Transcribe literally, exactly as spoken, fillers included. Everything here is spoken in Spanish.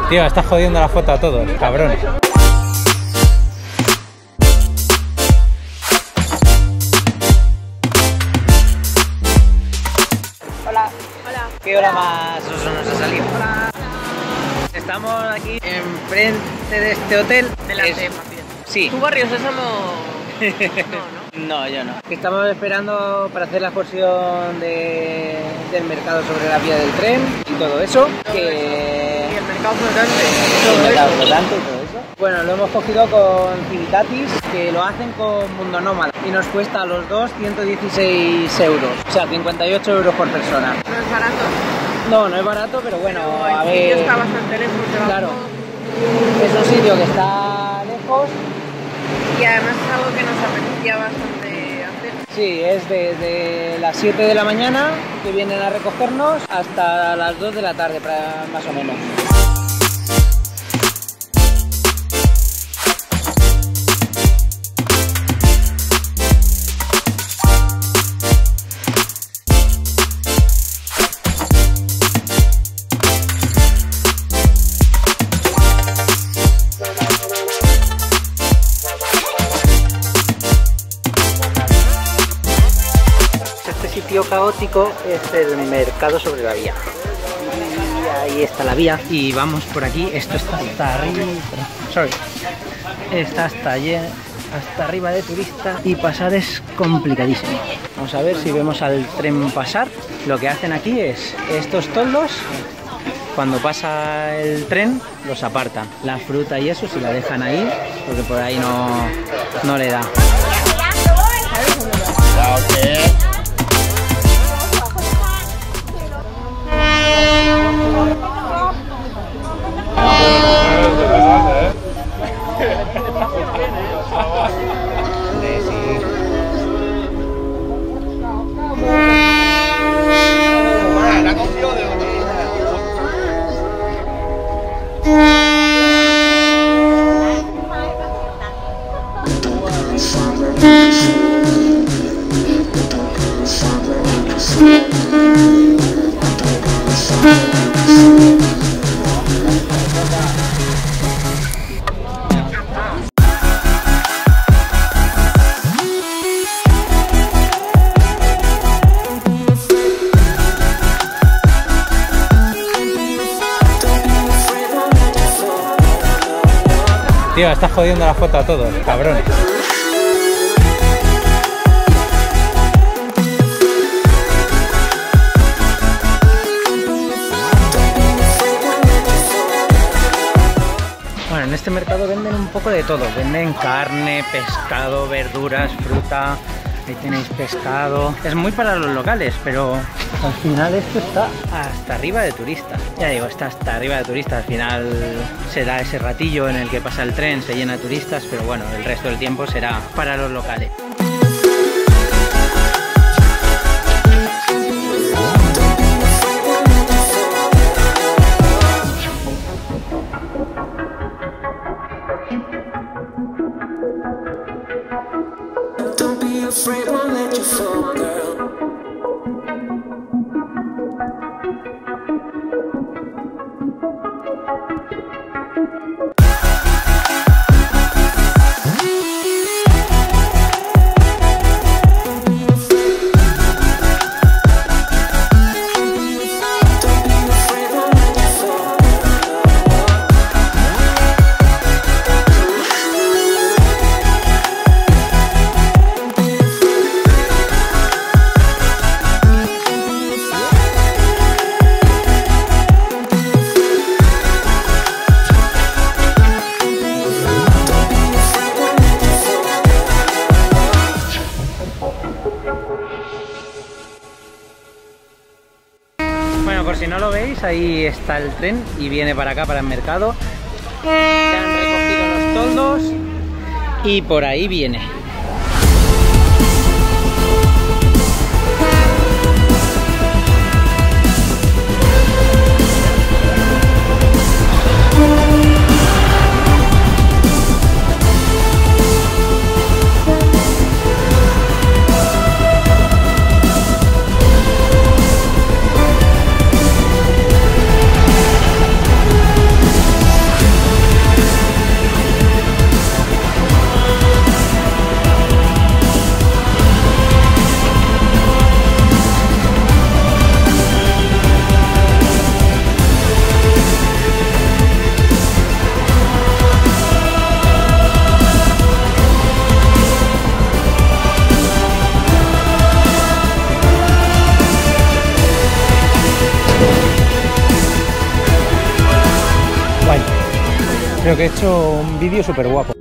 Tío, estás jodiendo la foto a todos, cabrón. Hola. Hola. ¿Qué hora más oso nos ha salido? Hola. Estamos aquí enfrente de este hotel. Delante, es... más bien. Sí. ¿Tu barrio Sésamo? No, ¿no? No, yo no. Estamos esperando para hacer la excursión de... del mercado sobre la vía del tren y todo eso. Todo que... Y el mercado flotante. El mercado flotante y todo eso. Bueno, lo hemos cogido con Civitatis, que lo hacen con Mundo Nómada y nos cuesta a los dos ciento dieciséis euros, o sea, cincuenta y ocho euros por persona. No es barato. No, no es barato, pero bueno, Pero a el ver... sitio está bastante lejos de la Claro, es un sitio que está lejos. Y además es algo que nos apetecía bastante hacer. Sí, es desde las siete de la mañana que vienen a recogernos hasta las dos de la tarde, más o menos. Sitio caótico es el mercado sobre la vía. Y ahí está la vía. Y vamos por aquí. Esto está hasta arriba. Sorry. Está hasta allí, hasta arriba de turistas. Y pasar es complicadísimo. Vamos a ver si vemos al tren pasar. Lo que hacen aquí es estos toldos. Cuando pasa el tren, los apartan. La fruta y eso, si la dejan ahí, porque por ahí no, no le da. Tío, estás jodiendo la foto a todos, cabrón. Bueno, en este mercado venden un poco de todo. Venden carne, pescado, verduras, fruta. Ahí tenéis pescado. Es muy para los locales, pero al final esto está hasta arriba de turistas. Ya digo, está hasta arriba de turistas. Al final será ese ratillo en el que pasa el tren, se llena de turistas, pero bueno, el resto del tiempo será para los locales. Afraid won't let you fall, girl. Bueno, por si no lo veis, ahí está el tren y viene para acá, para el mercado. Ya han recogido los toldos y por ahí viene. Creo que he hecho un vídeo súper guapo.